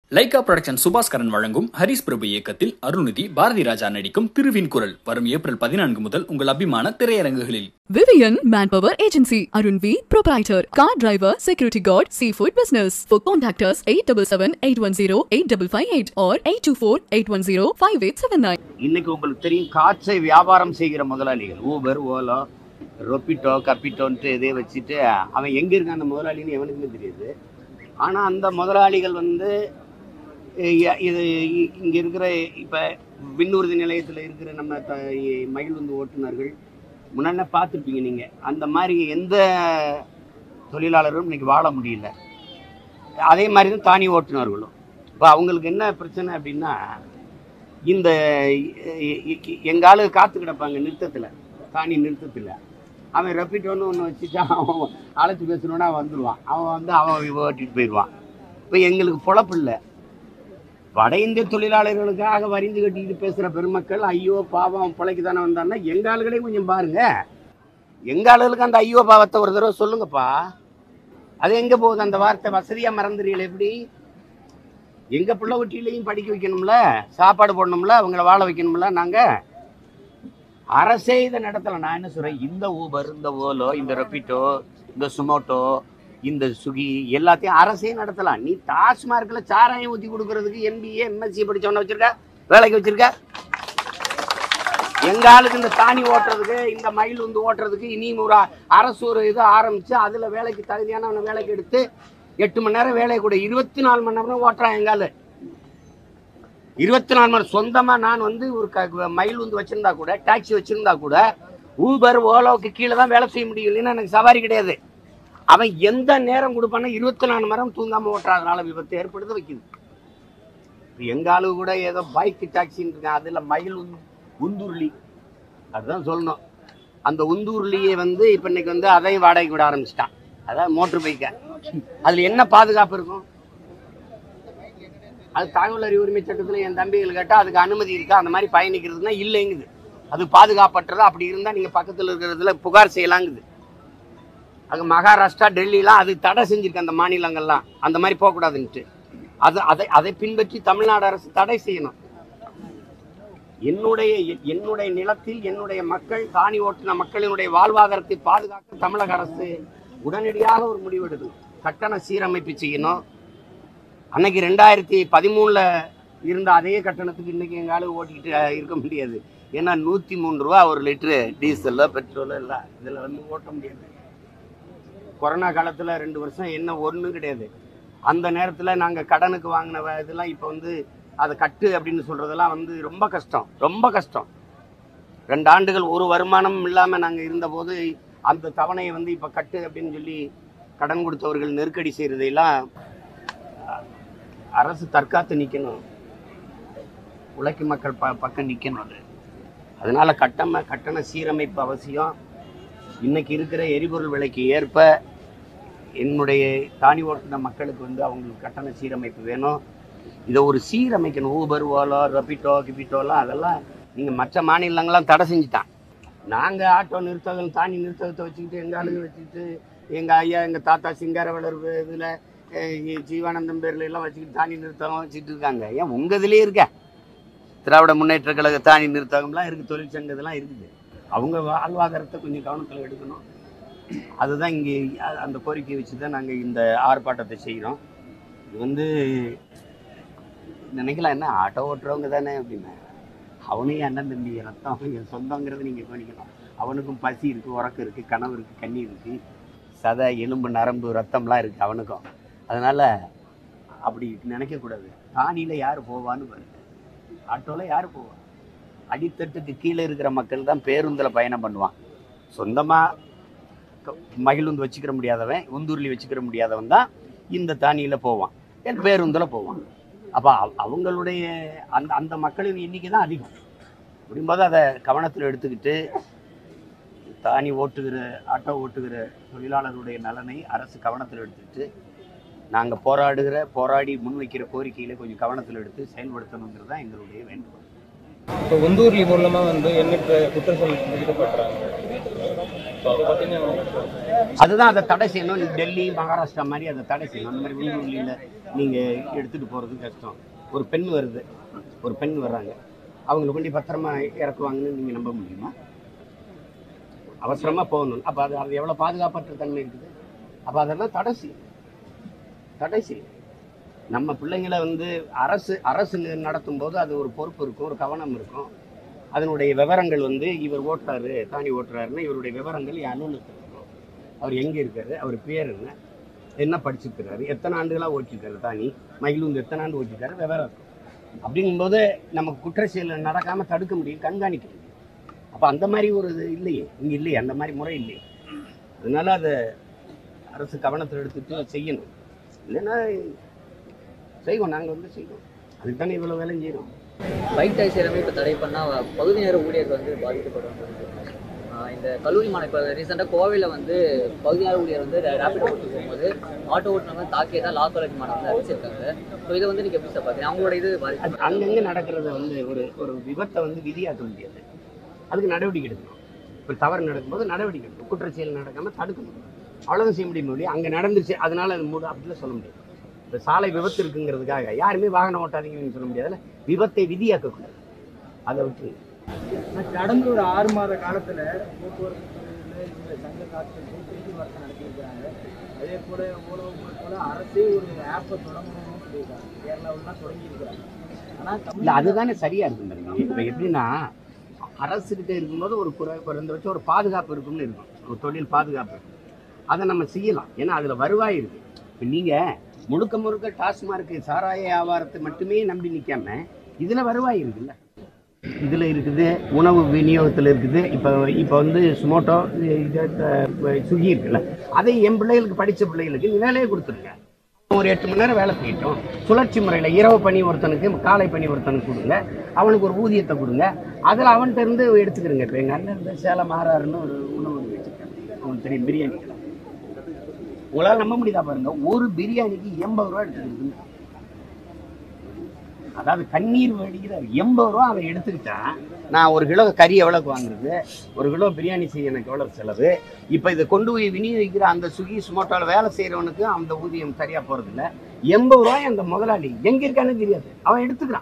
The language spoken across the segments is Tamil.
லைகா புரொடக்ஷன் சுபாஸ்கரன் வழங்கும் ஹரிஸ் பிரபு இயக்கத்தில் அருள்நிதி பாரதி ராஜா நடிக்கும் திருவின் குரல் வரும் ஏப்ரல் 14 முதல் உங்கள் அபிமான திரையரங்குகளில். Vivian Manpower Agency, Arun V, Proprietor, Car Driver, Security Guard, Seafood Business. For contact us 877-810-8558 or 824-810-5879. இன்னைக்கு உங்களுக்கு தெரியும் காற்றை வியாபாரம் செய்கிற முதலாளிகள் ஊபர், ஓலோ, ரொப்பிட்டோ, கப்பிட்டோன்ட்டு இதே வச்சுட்டு அவன் எங்கே இருக்கான் அந்த முதலாளின்னு எவனுக்குமே தெரியுது. ஆனால் அந்த முதலாளிகள் இது இங்கே இருக்கிற இப்போ விண்ணூர்தி நிலையத்தில் இருக்கிற நம்ம மகிழ்ந்து ஓட்டுநர்கள் முன்னாடி பார்த்துருப்பீங்க நீங்கள். அந்த மாதிரி எந்த தொழிலாளரும் இன்றைக்கி வாழ முடியல. அதே மாதிரி தான் தானி ஓட்டுநர்களும். இப்போ அவங்களுக்கு என்ன பிரச்சனை அப்படின்னா, இந்த எங்காலு காத்து கிடப்பாங்க நிறுத்தத்தில், தானி நிறுத்தத்தில். அவன் ரெப்பிட்டோன்னு ஒன்று வச்சுட்டு அவன் அழைச்சி பேசணுன்னா வந்துடுவான். அவன் ஓட்டிகிட்டு போயிடுவான். இப்போ எங்களுக்கு பொழப்பு இல்லை. வட இந்திய தொழிலாளர்களுக்காக வரிந்து கட்டிக்கிட்டு பேசுகிற பெருமக்கள் ஐயோ பாவம் பிழைக்கு தானே வந்தான்னா எங்கள் ஆளுகளே கொஞ்சம் பாருங்க. எங்கள் ஆளுகளுக்கு அந்த ஐயோ பாவத்தை ஒரு தடவை சொல்லுங்கப்பா. அது எங்கே போகுது அந்த வார்த்தை? வசதியாக மறந்துடுறீங்களே எப்படி? எங்கள் பிள்ளை ஒட்டியிலையும் படிக்க வைக்கணும்ல, சாப்பாடு போடணும்ல, அவங்கள வாழ வைக்கணும்ல. நாங்கள் அரசே இதை நடத்தலை. நான் என்ன சொல்கிறேன், இந்த ஊபர், இந்த ஓலோ, இந்த ரெப்பிட்டோ, இந்த சுமோட்டோ, இந்த சுகி எல்லாத்தையும் அரசே நடத்தலாம். நீ டாஸ்மார்க்கில் சாராயம் ஊற்றி கொடுக்கறதுக்கு MBA MSc படித்தவனை வச்சுருக்க, வேலைக்கு வச்சுருக்க. எங்கள் ஆளுக்கு இந்த தானி ஓட்டுறதுக்கு, இந்த மயில் வந்து ஓட்டுறதுக்கு இனி ஒரு அரசு ஒரு இது ஆரம்பித்து அதில் வேலைக்கு தகுதியானவனை வேலைக்கு எடுத்து 8 மணி நேரம் வேலையை கூட 24 மணி நேரம் ஓட்டுறான். எங்கால் 24 மணி நேரம் சொந்தமாக நான் ஒரு மயில் வந்து வச்சுருந்தா கூட, டாக்ஸி வச்சுருந்தா கூட, ஊபர் ஓலோவுக்கு கீழே தான் வேலை செய்ய முடியும். இல்லைன்னா எனக்கு சவாரி கிடையாது. அவன் எந்த நேரம் கொடுப்பான்னா 24 மணி நேரம் தூங்காமல் ஓட்டுறதுனால விபத்து ஏற்படுத்த வைக்குது. எங்கள் ஆளு கூட ஏதோ பைக்கு டாக்ஸின்னு இருக்கான். அதில் மயில் உந்துருளி அதுதான் சொல்லணும். அந்த உந்துருளியை இப்போ இன்னைக்கு அதையும் வாடகைக்கு விட ஆரம்பிச்சிட்டான். அதாவது மோட்ரு பைக்கை. அதில் என்ன பாதுகாப்பு இருக்கும்? அது தகவல் அறிவு உரிமை சட்டத்தில் என் தம்பிகள் கேட்டால் அதுக்கு அனுமதி இருக்கா அந்த மாதிரி பயணிக்கிறதுனா இல்லைங்குது. அது பாதுகாப்பற்றதா. அப்படி இருந்தால் நீங்கள் பக்கத்தில் இருக்கிறதுல புகார் செய்யலாங்குது. அங்கே மகாராஷ்டிரா, டெல்லிலாம் அது தடை செஞ்சுருக்கு. அந்த மாநிலங்கள்லாம் அந்த மாதிரி போகக்கூடாதுன்ட்டு அதை பின்பற்றி தமிழ்நாடு அரசு தடை செய்யணும். என்னுடைய நிலத்தில் என்னுடைய மக்கள், தானி ஓட்டுன மக்களினுடைய வாழ்வாதாரத்தை பாதுகாக்க தமிழக அரசு உடனடியாக ஒரு முடிவெடுக்கும். கட்டண சீரமைப்பு செய்யணும். அன்னைக்கு 2013 இருந்த அதே கட்டணத்துக்கு இன்னைக்கு எங்காலும் ஓட்டிக்கிட்டு இருக்க முடியாது. ஏன்னா 103 ரூபா ஒரு லிட்டரு டீசலோ பெட்ரோலோ இல்லை. இதில் ஓட்ட முடியாது. கொரோனா காலத்தில் 2 வருஷம் என்ன ஒன்றும் கிடையாது. அந்த நேரத்தில் நாங்கள் கடனுக்கு வாங்கின இதெல்லாம் இப்போ அதை கட்டு அப்படின்னு சொல்கிறதெல்லாம் ரொம்ப கஷ்டம், ரொம்ப கஷ்டம். 2 ஆண்டுகள் ஒரு வருமானம் இல்லாமல் நாங்கள் இருந்தபோது அந்த தவணையை இப்போ கட்டு அப்படின்னு சொல்லி கடன் கொடுத்தவர்கள் நெருக்கடி செய்கிறதையெல்லாம் அரசு தற்காத்து நிற்கணும். உழைக்கும் மக்கள் பக்கம் நிற்கணும். அது அதனால் கட்டண சீரமைப்பு அவசியம். இன்னைக்கு இருக்கிற எரிபொருள் விலைக்கு ஏற்ப என்னுடைய தானி ஓட்டுன மக்களுக்கு அவங்களுக்கு கட்டண சீரமைப்பு வேணும். இதை ஒரு சீரமைக்கணும். ஊபர், ஓலோ, ரெப்பிட்டோ, கிப்பிட்டோலாம் அதெல்லாம் நீங்கள் மற்ற மாநிலங்கள்லாம் தடை செஞ்சுட்டான். நாங்கள் ஆட்டோ நிறுத்தகம், தானி நிறுத்தகத்தை வச்சுக்கிட்டு எங்கள் ஆளுங்க வச்சுக்கிட்டு எங்கள் ஐயா, எங்கள் தாத்தா சிங்கார வளர்வு இதில் ஜீவானந்தம் பேரில் எல்லாம் வச்சுக்கிட்டு தானி நிறுத்தகம் வச்சுக்கிட்டு இருக்காங்க. ஏன் உங்கள் இதுலேயே இருக்க திராவிட முன்னேற்ற கழக தானி நிறுத்தகம்லாம் இருக்குது, தொழிற்சங்க இதெல்லாம் இருக்குது. அவங்க வாழ்வாதாரத்தை கொஞ்சம் கவனத்தில் எடுக்கணும். அதுதான் இங்கே அந்த கோரிக்கையை வச்சு தான் நாங்கள் இந்த ஆர்ப்பாட்டத்தை செய்கிறோம். இது நினைக்கலாம் என்ன ஆட்டோ ஓட்டுறவங்க தானே அப்படின்னு. அவனையும் அண்ணன் தம்பி ரத்தம் என் சொந்தங்கிறது நீங்கள் கவனிக்கணும். அவனுக்கும் பசி இருக்குது, உறக்கம் இருக்குது, கனவு இருக்குது, கண்ணி இருக்குது, சதை, எலும்பு, நரம்பு, ரத்தம்லாம் இருக்குது அவனுக்கும். அதனால் அப்படி நினைக்கக்கூடாது. தானியில் யார் போவான்னு பாருங்க. ஆட்டோவில் யார் போவா? அடித்தட்டுக்கு கீழே இருக்கிற மக்கள் தான் பேருந்தில் பயணம் பண்ணுவான். சொந்தமாக மகிழுந்து வச்சுக்கிற முடியாதவன், உந்துருளி வச்சுக்கிற முடியாதவன் தான் இந்த தானியில் போவான், பேருந்தில் போவான். அப்போ அவங்களுடைய அந்த மக்களின் எண்ணிக்கை தான் அதிகம். அப்படிங்கும்போது அதை கவனத்தில் எடுத்துக்கிட்டு தானி ஓட்டுகிற, ஆட்டோ ஓட்டுகிற தொழிலாளர்களுடைய நலனை அரசு கவனத்தில் எடுத்துக்கிட்டு நாங்கள் போராடி முன்வைக்கிற கோரிக்கைகளை கொஞ்சம் கவனத்தில் எடுத்து செயல்படுத்தணுங்கிறது தான் எங்களுடைய வேண்டுகோள். இப்போ உந்தூர்லி மூலமாக எண்ணற்ற குற்றங்கள் விதிக்கப்படுறாங்க. அதுதான் அதை தடை செய்யணும். டெல்லி, மகாராஷ்டிரா மாதிரி அதை தடை செய்யணும். அந்த மாதிரி உந்தூர்லியில் நீங்கள் எடுத்துகிட்டு போகிறது கஷ்டம். ஒரு பெண் வருது, ஒரு பெண் வர்றாங்க, அவங்களை கொண்டு பத்திரமா இறக்குவாங்கன்னு நீங்கள் நம்ப முடியுமா? அவசரமாக போகணும். அப்போ அது எவ்வளோ பாதுகாப்பற்ற தன்மை இருக்குது. அப்போ அதெல்லாம் தடை செய்யும். நம்ம பிள்ளைங்களை அரசு நடத்தும் போது அது ஒரு பொறுப்பு இருக்கும், ஒரு கவனம் இருக்கும். அதனுடைய விவரங்கள் இவர் ஓட்டுறாரு, தானி ஓட்டுறாருன்னா இவருடைய விவரங்கள் அலுவலகத்தில் இருக்கும். அவர் எங்கே இருக்காரு, அவர் பேர் என்ன படிச்சிருக்கிறாரு, எத்தனை ஆண்டுகளாக ஓட்டிருக்காரு, தானி மகிழுந்து எத்தனை ஆண்டு ஓட்டிருக்காரு, விவரம் இருக்கும். அப்படிங்கும்போது நமக்கு குற்ற செயல் நடக்காமல் தடுக்க முடியும், கண்காணிக்க முடியும். அப்போ அந்த மாதிரி ஒரு இது இல்லையே, இங்கே இல்லையே, அந்த மாதிரி முறை இல்லையே. அதனால அதை அரசு கவனத்தில் எடுத்துட்டு செய்யணும். இல்லைன்னா செய்வோம், நாங்கள் செய்வோம். அதுக்கு தானே இவ்வளோ வேலையும் செய்யணும். பைக் டாக்ஸி எல்லாமே இப்போ தடை பண்ணால் பகுதி நேர ஊழியர்கள் பாதிக்கப்படும். இந்த கல்லூரி மாணவர் இப்போ ரீசெண்டாக கோவையில் பகுதி நேர ஊழியர் ரேபிட் ஓட்டு போகும்போது ஆட்டோ ஓட்டுநர் தாக்கியதான் லா காலேஜ் மாணவர் அறிவிச்சிருக்காங்க. ஸோ இதை நீங்கள் எப்படி சார் பார்க்குறீங்க? அவங்களோட இது அங்கங்கே நடக்கிறத ஒரு விபத்தை விதியாக்க முடியாது. அதுக்கு நடவடிக்கை எடுக்கணும். இப்போ தவறு நடக்கும்போது நடவடிக்கை எடுக்கணும். குற்றச்செயல் நடக்காமல் தடுக்கணும். அவ்வளோதான் செய்ய முடியும். அங்கே நடந்துருச்சு அதனால அது மூடு அப்படிலாம் சொல்ல முடியாது. இப்போ சாலை விபத்து இருக்குங்கிறதுக்காக யாருமே வாகனம் ஓட்டாதீங்கன்னு சொல்ல முடியாதுல்ல. விபத்தை விதியாக்கக்கூடாது, அதை விட்டு. கடந்த ஒரு 6 மாத காலத்தில் போக்குவரத்து சங்க காட்சிகள் பேச்சுவார்த்தை நடத்தியிருக்கிறாங்க. அதே போல போல அரசே ஒரு ஆப்பை தொடங்கணும்னு சொல்லியிருக்காங்க. கேரளாவிலாம் தொடங்கியிருக்கிறாங்க. ஆனால் இல்லை, அதுதானே சரியா இருக்கும் பாருங்க. இப்போ எப்படின்னா அரசுகிட்ட இருக்கும்போது ஒரு குறைந்தபட்சம் ஒரு பாதுகாப்பு இருக்கும்னு இருக்கும், ஒரு தொழில் பாதுகாப்பு. அதை நம்ம செய்யலாம், ஏன்னா அதில் வருவாய் இருக்குது. இப்போ நீங்கள் முழுக்க டாஸ்மார்க்கு சாராய வியாபாரத்தை மட்டுமே நம்பி நிற்காம இதில் வருவாய் இருக்குல்ல, இதில் இருக்குது, உணவு விநியோகத்தில் இருக்குது. இப்போ சுமோட்டோ சுகி இருக்குல்ல, அதை என் பிள்ளைகளுக்கு படித்த பிள்ளைகளுக்கு நீ வேலையை கொடுத்துருங்க. ஒரு 8 மணி நேரம் வேலை செய்யட்டும், சுழற்சி முறையில் இரவு பணி ஒருத்தனுக்கு காலை பணி ஒருத்தனுக்கு கொடுங்க, அவனுக்கு ஒரு ஊதியத்தை கொடுங்க, அதில் அவன்கிட்ட இருந்து எடுத்துக்கிறேங்க. இப்போ எங்கள் அண்ணன் இருந்து சேலம் ஆறாருன்னு ஒரு உணவு வச்சுருக்காங்க, உங்களுக்கு தெரியும், பிரியாணி. உங்களால் நம்ப முடியுதா பாருங்க, ஒரு பிரியாணிக்கு 80 ரூபா எடுத்துக்கிட்டு. அதாவது கண்ணீர் வடிகிற 80 ரூபா அதை எடுத்துக்கிட்டா நான் ஒரு கிலோ கறி எவ்வளோக்கு வாங்குறது, ஒரு கிலோ பிரியாணி செய்ய எனக்கு எவ்வளோ செலவு. இப்போ இதை கொண்டு போய் விநியோகிக்கிற அந்த சுகி சுமோட்டோவில் வேலை செய்கிறவனுக்கு அந்த ஊதியம் சரியாக போகிறதில்ல. 80 ரூபாய் அந்த முதலாளி எங்கே இருக்கான்னு தெரியாது, அவன் எடுத்துக்கிறான்.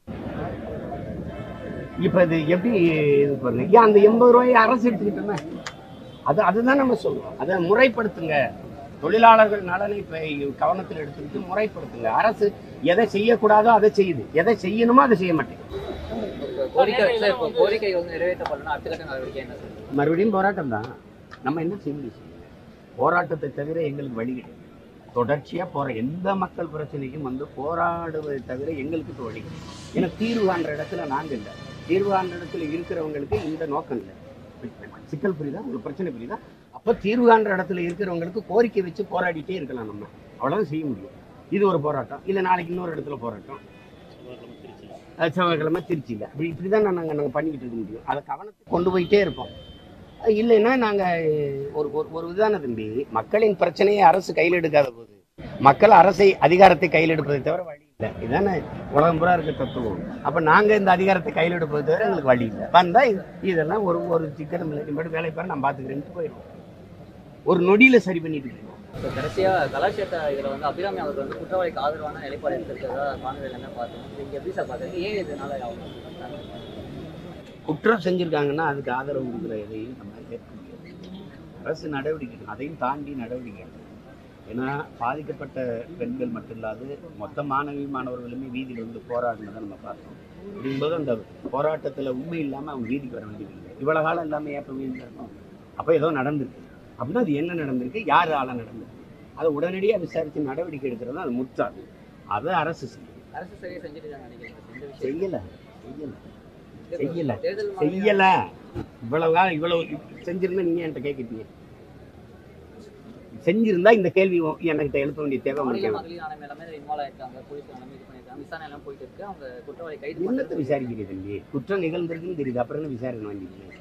இப்போ இது எப்படி இது பாருங்க, ஏன் அந்த 80 ரூபாயை அரசு எடுத்துக்கிட்டோமே, அதுதான் நம்ம சொல்லுவோம். அதை முறைப்படுத்துங்க, தொழிலாளர்கள் நலனை இப்போ கவனத்தில் எடுத்துக்கிட்டு முறைப்படுத்துங்க. அரசு எதை செய்யக்கூடாதோ அதை செய்யுது, எதை செய்யணுமோ அதை செய்ய மாட்டேங்குது. மறுபடியும் போராட்டம் தான். நம்ம என்ன செய்ய முடியும்? போராட்டத்தை தவிர எங்களுக்கு வழி கிடையாது. தொடர்ச்சியாக எந்த மக்கள் பிரச்சனைக்கும் போராடுவதை தவிர எங்களுக்கு வழி. ஏன்னா தீர்வு காண்ற இடத்துல நாங்கள் இல்லை, தீர்வு காண்ற இடத்துல இருக்கிறவங்களுக்கு இந்த நோக்கம் இல்லை. சிக்கல் புரியுதா, உங்களுக்கு பிரச்சனை புரியுதா? அப்போ தீர்வு காண்ற இடத்துல இருக்கிறவங்களுக்கு கோரிக்கை வச்சு போராடிட்டே இருக்கலாம். நம்ம அவ்வளோதான் செய்ய முடியும். இது ஒரு போராட்டம், இல்லை நாளைக்கு இன்னொரு இடத்துல போராட்டம், செவ்வாய்க்கிழமை திருச்சியில், இப்படி தான் நாங்கள் பண்ணிக்கிட்டு இருக்க முடியும். அதை கவனத்தை கொண்டு போயிட்டே இருப்போம். இல்லைன்னா நாங்கள் ஒரு இதுதானே தம்பி, மக்களின் பிரச்சனையை அரசு கையில் எடுக்காத போது மக்கள் அதிகாரத்தை கையில் எடுப்பதை தவிர வழி இல்லை. இதுதானே உலகம் பூரா இருக்க தத்துவம். அப்போ நாங்கள் இந்த அதிகாரத்தை கையில் எடுப்பதை தவிர எங்களுக்கு வழி இல்லை. வந்தால் இதெல்லாம் ஒரு சிக்கனம் இல்லை, மட்டும் வேலை பாரு, நான் பார்த்துக்கிறேன்ட்டு போயிடுவோம். ஒரு நொடியில் சரி பண்ணிட்டு இருக்கோம். கடைசியாக கலாச்சாரத்தை இதில் அபிராமி அவர்கள் குற்றவாளிக்கு ஆதரவான நிலைப்பாடு எடுத்திருக்கிறதா காணொலியில் என்ன பார்த்தோம். நீங்கள் எப்படி சார் பார்க்குறீங்க? ஏன் இதனால குற்றம் செஞ்சுருக்காங்கன்னா அதுக்கு ஆதரவு கொடுக்குற எதையும் நம்ம ஏற்க முடியாது. அரசு நடவடிக்கை, அதையும் தாண்டி நடவடிக்கை. ஏன்னா பாதிக்கப்பட்ட பெண்கள் மட்டும் இல்லாது மொத்த மாணவர்களுமே வீதியில் போராடினதை நம்ம பார்த்தோம். அப்படிங்கும்போது அந்த போராட்டத்தில் உண்மை இல்லாமல் அவங்க வீதிக்கு வர வேண்டியது இல்லை. இவ்வளோ காலம் இல்லாமல் ஏப்போ வீதியில் இருக்கும். அப்போ ஏதோ நடந்திருக்கு அப்படின்னா அது என்ன நடந்திருக்கு, யார் ஆளாக நடந்திருக்கு, அதை உடனடியாக விசாரித்து நடவடிக்கை எடுக்கிறது அது முற்றாது. அதை அரசு செய்யும். அரசு சரியாக செய்யலை இவ்வளவு காலம் இவ்வளவு செஞ்சிருந்தா நீங்க என்கிட்ட கேட்கிட்டீங்க. செஞ்சிருந்தா இந்த கேள்வி என்கிட்ட எழுப்ப வேண்டிய தேவை என்னத்தை விசாரிக்கிறீங்க தம்பி? குற்றம் நிகழ்ந்திருக்குன்னு தெரியுது, அப்புறம் என்ன விசாரணை வாங்கிக்கிறீங்க?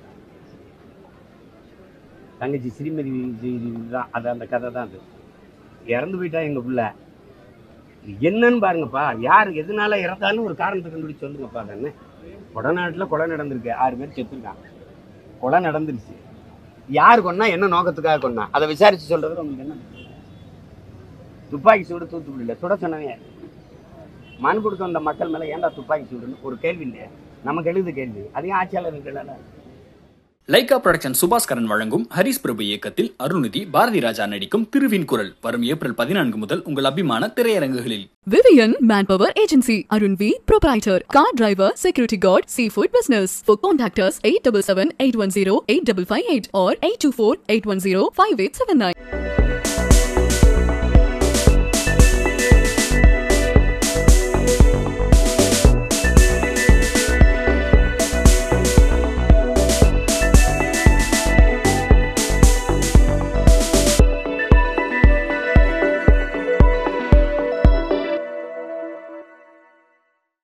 தங்கச்சி ஸ்ரீமதி தான் அது, அந்த கதை தான் அது. இறந்து போயிட்டா எங்க புள்ள, என்னன்னு பாருங்கப்பா. யார் எதனால இறந்தாலும் ஒரு காரணத்தை கண்டுபிடிச்சு சொல்லுங்கப்பா. தானே கொடநாட்டில் கொலை நடந்திருக்கு, 6 பேர் செத்துருக்காங்க, கொலை நடந்துருச்சு. யார் கொன்னா, என்ன நோக்கத்துக்காக கொன்னா, அதை விசாரிச்சு சொல்றது உங்களுக்கு என்ன? துப்பாக்கி சூடு தூத்துக்குடியில் சுட சொன்னவே மனு கொடுக்க வந்த மக்கள் மேலே ஏன்டா துப்பாக்கி சூடுன்னு ஒரு கேள்வி இல்லையா? நமக்கு எழுது கேள்வி அதையும் ஆட்சியாளர்கள். லைகா புரொடக்ஷன் சுபாஸ்கரன் வழங்கும் ஹரிஸ் பிரபு இயக்கத்தில் அருள்நிதி பாரதி ராஜா நடிக்கும் திருவின் குரல் வரும் ஏப்ரல் 14 முதல் உங்கள் அபிமான திரையரங்குகளில். Vivian Manpower Agency, Arun V, Proprietor, Car Driver, Security Guard, Seafood Business. For contact us 877-810-8558 or 824-810-5879.